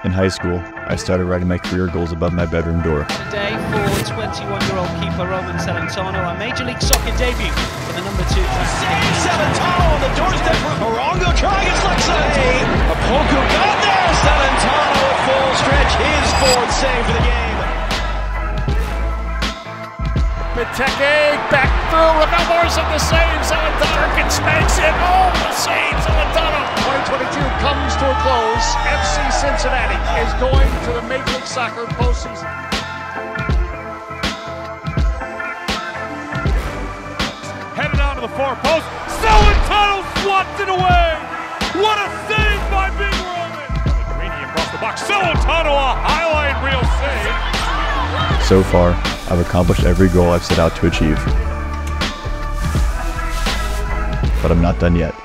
In high school, I started writing my career goals above my bedroom door. Today for 21-year-old keeper Roman Celentano, a Major League Soccer debut for the number 2 class. Celentano on the doorstep for Morongo trying his legs away. Apoku got there. Celentano at full stretch, his fourth save for the game. Benteke back through. Ravel Morrison the save. Celentano makes it. Oh, the save. Celentano. 2022 comes to a close. FC Cincinnati is going to the Major League Soccer postseason. Headed on to the far post. Celentano swats it away. What a save by Big Roman. Greeny across the box. Celentano, a highlight reel save. So far, I've accomplished every goal I've set out to achieve. But I'm not done yet.